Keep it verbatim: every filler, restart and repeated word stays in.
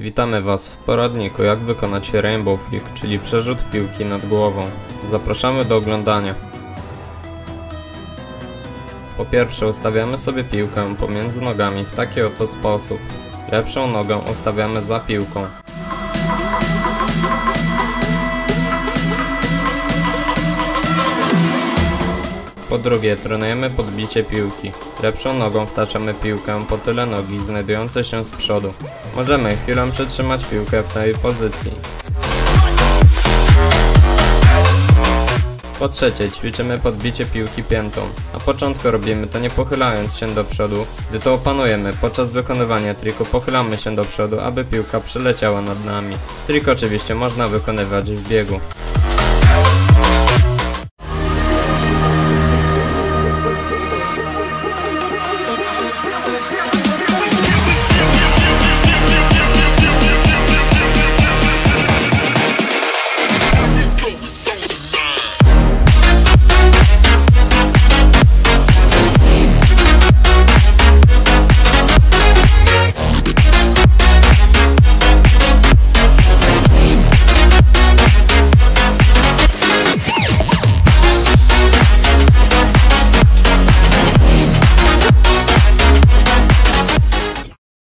Witamy Was w poradniku, jak wykonać Rainbow Flick, czyli przerzut piłki nad głową. Zapraszamy do oglądania. Po pierwsze ustawiamy sobie piłkę pomiędzy nogami w taki oto sposób. Lepszą nogę ustawiamy za piłką. Po drugie, trenujemy podbicie piłki. Lepszą nogą wtaczamy piłkę po tyle nogi znajdujące się z przodu. Możemy chwilę przytrzymać piłkę w tej pozycji. Po trzecie, ćwiczymy podbicie piłki piętą. Na początku robimy to nie pochylając się do przodu. Gdy to opanujemy, podczas wykonywania triku pochylamy się do przodu, aby piłka przeleciała nad nami. Trik oczywiście można wykonywać w biegu.